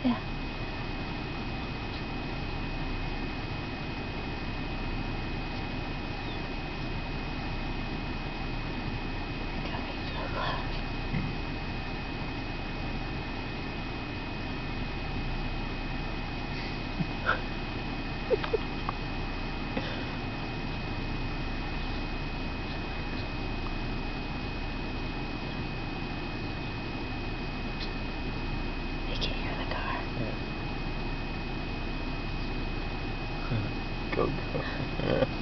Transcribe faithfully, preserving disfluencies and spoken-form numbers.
Yeah. Coming so close. You can hear the car. Yeah. Go, go.